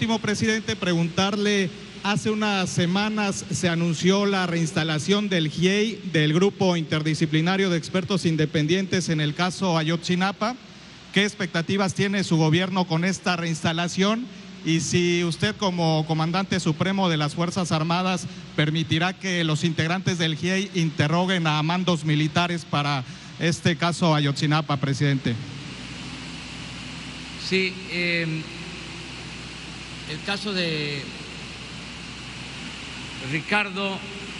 último, presidente, preguntarle, hace unas semanas se anunció la reinstalación del GIEI, del Grupo Interdisciplinario de Expertos Independientes en el caso Ayotzinapa. ¿Qué expectativas tiene su gobierno con esta reinstalación? Y si usted, como comandante supremo de las Fuerzas Armadas, permitirá que los integrantes del GIEI interroguen a mandos militares para este caso Ayotzinapa, presidente. Sí, el caso de Ricardo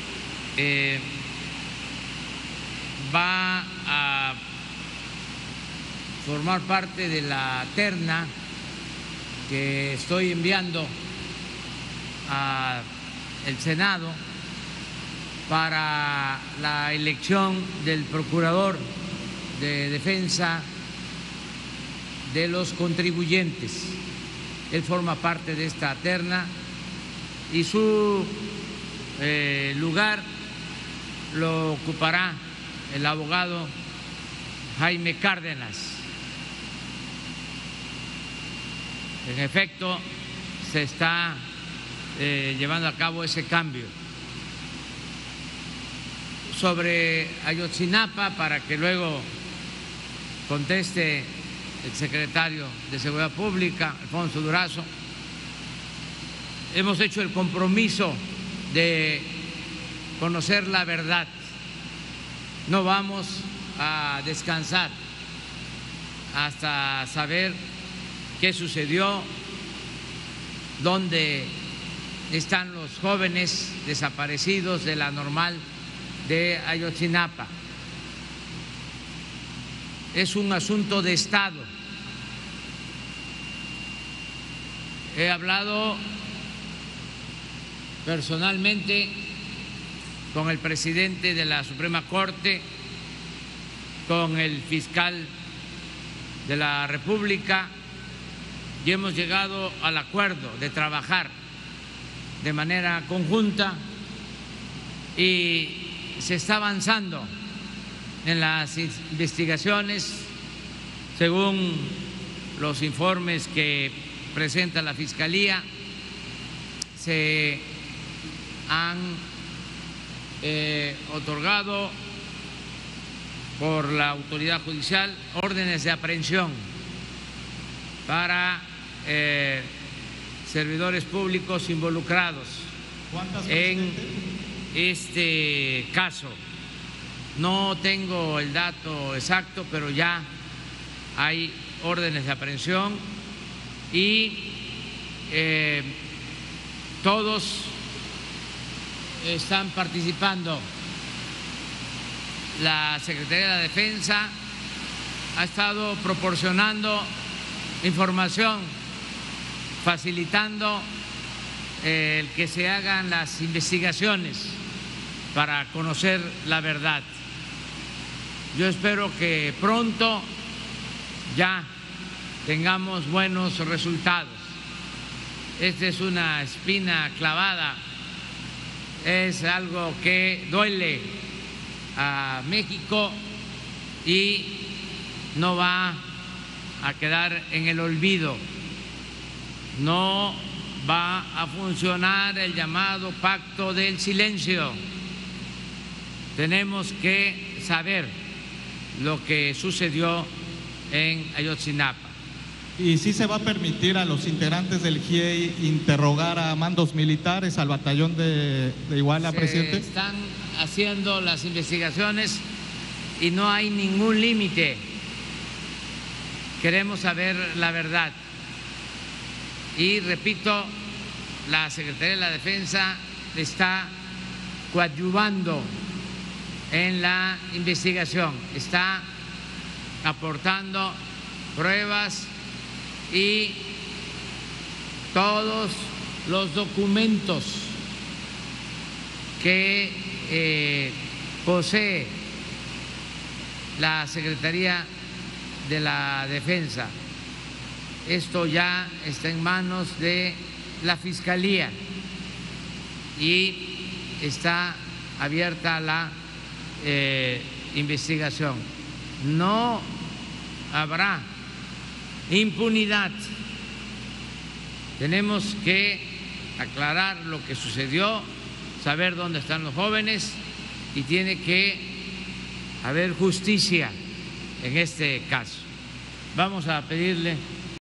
va a formar parte de la terna que estoy enviando al Senado para la elección del procurador de defensa de los contribuyentes. Él forma parte de esta terna y su lugar lo ocupará el abogado Jaime Cárdenas. En efecto, se está llevando a cabo ese cambio. Sobre Ayotzinapa, para que luego conteste el secretario de Seguridad Pública, Alfonso Durazo, hemos hecho el compromiso de conocer la verdad. No vamos a descansar hasta saber qué sucedió, dónde están los jóvenes desaparecidos de la Normal de Ayotzinapa. Es un asunto de Estado. He hablado personalmente con el presidente de la Suprema Corte, con el fiscal de la República, y hemos llegado al acuerdo de trabajar de manera conjunta y se está avanzando en las investigaciones según los informes que presenta la Fiscalía. Se han otorgado por la autoridad judicial órdenes de aprehensión para servidores públicos involucrados en este caso. No tengo el dato exacto, pero ya hay órdenes de aprehensión y todos están participando. La Secretaría de la Defensa ha estado proporcionando información, facilitando el que se hagan las investigaciones para conocer la verdad. Yo espero que pronto ya tengamos buenos resultados. Esta es una espina clavada, es algo que duele a México y no va a quedar en el olvido. No va a funcionar el llamado pacto del silencio. Tenemos que saber lo que sucedió en Ayotzinapa. ¿Y sí se va a permitir a los integrantes del GIEI interrogar a mandos militares, al batallón de Iguala, presidente? Están haciendo las investigaciones y no hay ningún límite. Queremos saber la verdad. Y repito, la Secretaría de la Defensa está coadyuvando en la investigación, está aportando pruebas y todos los documentos que posee la Secretaría de la Defensa. Esto ya está en manos de la Fiscalía y está abierta la investigación. No habrá impunidad. Tenemos que aclarar lo que sucedió, saber dónde están los jóvenes y tiene que haber justicia en este caso. Vamos a pedirle